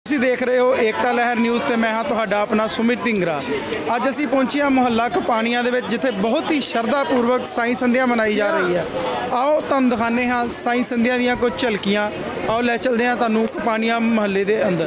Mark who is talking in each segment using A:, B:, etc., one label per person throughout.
A: ਤੁਸੀਂ देख रहे हो एकता लहर न्यूज़ ਤੇ मैं हाँ ਤੁਹਾਡਾ अपना सुमित ढिंगरा। ਅੱਜ ਅਸੀਂ ਪਹੁੰਚੇ ਹਾਂ ਮੁਹੱਲਾ ਕਪਾਣੀਆਂ ਦੇ ਵਿੱਚ ਜਿੱਥੇ ਬਹੁਤ ਹੀ ਸ਼ਰਧਾਪੂਰਵਕ ਸਾਈਂ ਸੰਧਿਆ ਮਨਾਈ ਜਾ ਰਹੀ ਹੈ। ਆਓ ਤੁਹਾਨੂੰ ਦਿਖਾਉਂਦੇ ਹਾਂ ਸਾਈਂ ਸੰਧਿਆ ਦੀਆਂ ਕੁਝ ਝਲਕੀਆਂ। ਆਓ ਲੈ ਚਲਦੇ ਹਾਂ ਤੁਹਾਨੂੰ ਕਪਾਣੀਆਂ ਮੁਹੱਲੇ ਦੇ ਅੰਦਰ।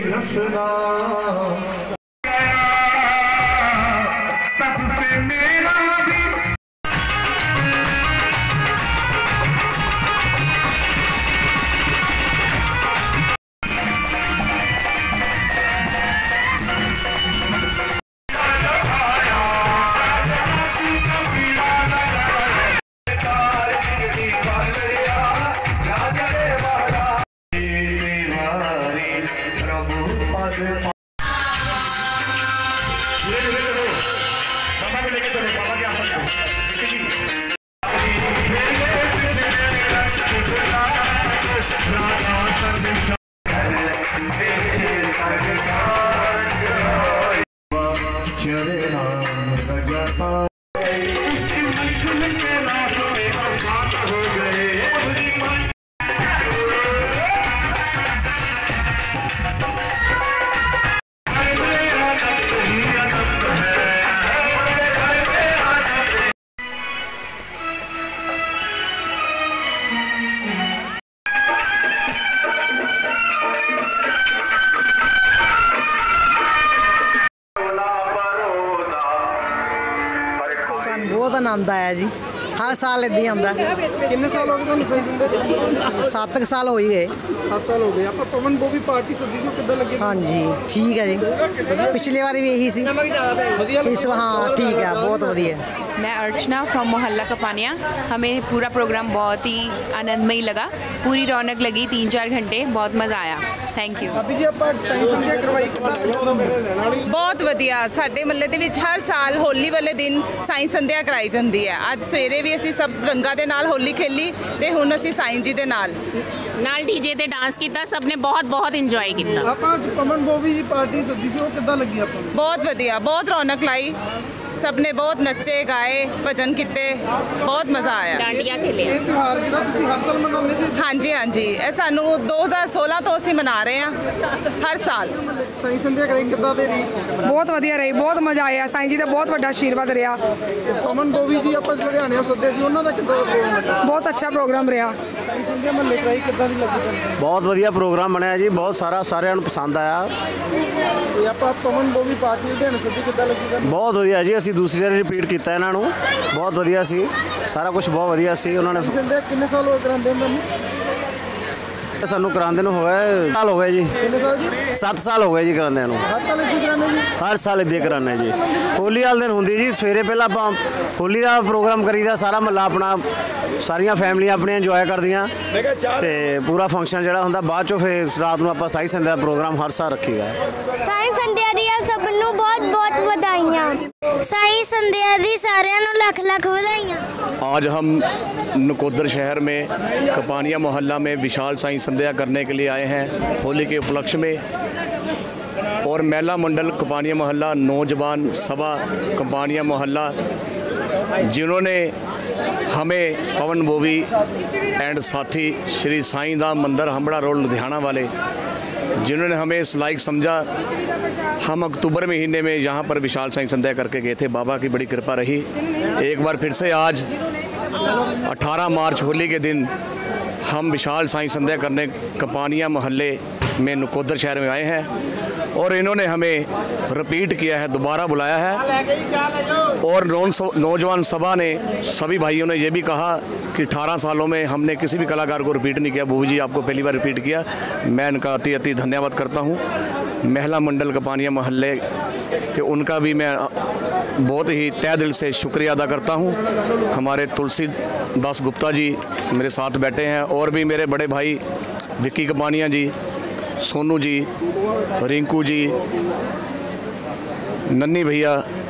B: बहुत आनंद आया जी, हर साल इदा ही आता।
A: कितने साल हो गए ਤੁਹਾਨੂੰ ਸਾਈਂ ਸੰਧਿਆ?
B: 7 साल हो ही गए।
A: 7 साल हो गए। ਆਪਾਂ ਪਵਨ ਬੋਵੀ ਪਾਰਟੀ ਸੱਦੀ ਸੀ, ਕਿੱਦਾਂ ਲੱਗੀ?
B: हाँ जी ठीक है जी, पिछली बार भी यही सी, इस हाँ ठीक है, बहुत वधिया।
C: मैं अर्चना फ्रॉम मोहल्ला कपानिया। हमें पूरा प्रोग्राम बहुत ही आनंदमयी लगा, पूरी रौनक लगी, 3-4 घंटे बहुत मज़ा आया। Thank you.
A: अभी जी ਆਪਾਂ ਸਾਈਂ ਸੰਧਿਆ ਕਰਵਾਈ
D: बहुत वधिया। साडे महल्ले दे विच हर साल होली वाले दिन साईं संध्या कराई जाती है। अज सवेरे भी असी सब रंगा दे नाल होली खेली ते हुण असी साईं जी दे नाल
C: डीजे ते डांस किया, सब ने बहुत बहुत इंजॉय किया।
A: ਆਪਾਂ ਅੱਜ ਪਵਨ ਬੋਵੀ ਜੀ ਪਾਰਟੀ ਸੱਦੀ ਸੀ, ਉਹ ਕਿੱਦਾਂ ਲੱਗੀ ਆਪਾਂ ਨੂੰ?
D: बहुत वधिया, बहुत रौनक लाई, सब ने बहुत नचे गाए, भजन किते, बहुत मज़ा आया।
C: डांडिया खेले।
A: ਇਹ ਤਿਉਹਾਰ ਜਿਹੜਾ ਤੁਸੀਂ ਹਰ ਸਾਲ ਮਨਾਉਂਦੇ ਜੀ?
D: हाँ जी हाँ जी, ਇਹ ਸਾਨੂੰ 2016 ਤੋਂ ਅਸੀਂ ਮਨਾ ਰਹੇ ਹਾਂ हर साल।
A: ਸਾਈਂ ਸੰਧਿਆ ਕਰਾਈ ਕਿੱਦਾਂ ਦੇ ਰਹੀ?
E: बहुत वधिया रही, बहुत मज़ा आया। साईं जी का बहुत बड़ा आशीर्वाद रहा।
A: ਪਵਨ ਬੋਵੀ ਜੀ ਆਪਾਂ ਲੁਧਿਆਣੇ ਸੱਦੇ ਸੀ, ਉਹਨਾਂ ਦਾ ਕਿੱਦਾਂ ਦਾ ਪ੍ਰੋਗਰਾਮ ਲੱਗਾ?
E: बहुत अच्छा प्रोग्राम रहा।
A: ਸਾਈਂ ਸੰਧਿਆ ਮਹੱਲੇ ਕਰਾਈ ਕਿੱਦਾਂ ਦੀ ਲੱਗੀ ਤੁਹਾਨੂੰ?
F: बहुत वधिया प्रोग्राम बनया जी, बहुत सारिਆਂ ਨੂੰ पसंद आया।
A: ਤੇ ਆਪਾਂ ਪਵਨ ਬੋਵੀ ਪਾਰਟੀ ਲੁਧਿਆਣੇ ਸੱਦੀ ਕਿੱਦਾਂ ਲੱਗੀ ਤੁਹਾਨੂੰ?
F: बहुत वधिया जी, ਅਸੀਂ दूसरी ਵਾਰ रिपीट किया ਇਹਨਾਂ ਨੂੰ, बहुत वधिया सी, सारा कुछ बहुत वधिया सी। ਉਹਨਾਂ ਨੇ
A: ਸਾਈਂ ਸੰਧਿਆ ਕਿੰਨੇ ਸਾਲ ਹੋ ਕਰਾਉਂਦੇ ਉਹਨਾਂ ਨੂੰ?
F: ਸਾਨੂੰ ਕਰਾਉਂਦੇ ਨੂੰ ਹੋ ਗਏ ਸਾਲ ਹੋ ਗਏ ਜੀ।
A: ਕਿੰਨੇ ਸਾਲ ਜੀ?
F: 7 ਸਾਲ ਹੋ ਗਏ ਜੀ ਕਰਾਉਂਦੇ ਨੂੰ।
A: ਹਰ ਸਾਲ ਇੱਦਾਂ ਕਰਾਉਂਦੇ ਜੀ?
F: ਹਰ ਸਾਲ ਇੱਦਾਂ ਕਰਾਉਂਦੇ ਜੀ। ਹੋਲੀ ਵਾਲੇ ਦਿਨ ਹੁੰਦੀ ਜੀ, ਸਵੇਰੇ ਪਹਿਲਾਂ ਆਪਾਂ ਹੋਲੀ ਦਾ ਪ੍ਰੋਗਰਾਮ ਕਰੀਦਾ, ਸਾਰਾ ਮਹੱਲਾ ਆਪਣਾ, ਸਾਰੀਆਂ ਫੈਮਲੀਆਂ ਆਪਣੀਆਂ ਇੰਜੋਏ ਕਰਦੀਆਂ ਤੇ ਪੂਰਾ ਫੰਕਸ਼ਨ ਜਿਹੜਾ ਹੁੰਦਾ ਬਾਅਦ ਚੋਂ ਫਿਰ ਰਾਤ ਨੂੰ ਆਪਾਂ ਸਾਈਂ ਸੰਧਿਆ ਪ੍ਰੋਗਰਾਮ ਹਰ ਸਾਲ ਰੱਖੀਦਾ।
G: ਸਾਈਂ ਸੰਧਿਆ ਦੀਆਂ ਸਭ ਨੂੰ ਬਹੁਤ ਬਹੁਤ ਵਧਾਈਆਂ। ਸਾਈਂ संध्या दी सारियां नूं लख लख बधाइयां।
H: आज हम नकोदर शहर में कपानिया मोहल्ला में विशाल साईं संध्या करने के लिए आए हैं होली के उपलक्ष्य में। और महिला मंडल कपानिया मोहल्ला, नौजवान सभा कपानिया मोहल्ला, जिन्होंने हमें पवन बोवी एंड साथी श्री साईं धाम मंदिर हम्बड़ा रोड लुधियाना वाले, जिन्होंने हमें इस लायक समझा। हम अक्टूबर महीने में यहाँ पर विशाल साईं संध्या करके गए थे, बाबा की बड़ी कृपा रही। एक बार फिर से आज 18 मार्च होली के दिन हम विशाल साईं संध्या करने कपानिया मोहल्ले में नकोदर शहर में आए हैं और इन्होंने हमें रिपीट किया है, दोबारा बुलाया है। और नौजवान सभा ने सभी भाइयों ने ये भी कहा कि 18 सालों में हमने किसी भी कलाकार को रिपीट नहीं किया। बूबी जी आपको पहली बार रिपीट किया, मैं इनका अति धन्यवाद करता हूँ। महिला मंडल कपानिया मोहल्ले के उनका भी मैं बहुत ही तहे दिल से शुक्रिया अदा करता हूँ। हमारे तुलसी दास गुप्ता जी मेरे साथ बैठे हैं और भी मेरे बड़े भाई विक्की कपानिया जी, सोनू जी, रिंकू जी, नन्नी भैया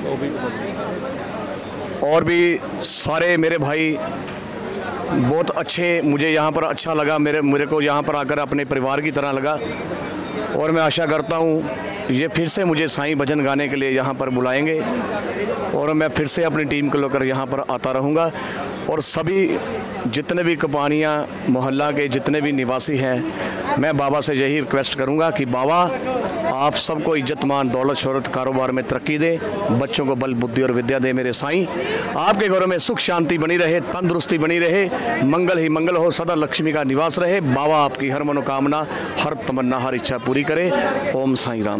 H: और भी सारे मेरे भाई बहुत अच्छे। मुझे यहाँ पर अच्छा लगा, मेरे को यहाँ पर आकर अपने परिवार की तरह लगा। और मैं आशा करता हूँ ये फिर से मुझे साईं भजन गाने के लिए यहाँ पर बुलाएंगे और मैं फिर से अपनी टीम को लेकर यहाँ पर आता रहूँगा। और सभी जितने भी कपानिया मोहल्ला के जितने भी निवासी हैं मैं बाबा से यही रिक्वेस्ट करूंगा कि बाबा आप सबको इज्जतमान, दौलत, शोहरत, कारोबार में तरक्की दे, बच्चों को बल, बुद्धि और विद्या दे मेरे साईं। आपके घरों में सुख शांति बनी रहे, तंदुरुस्ती बनी रहे, मंगल ही मंगल हो, सदा लक्ष्मी का निवास रहे। बाबा आपकी हर मनोकामना, हर तमन्ना, हर इच्छा पूरी करे। ओम साईं राम।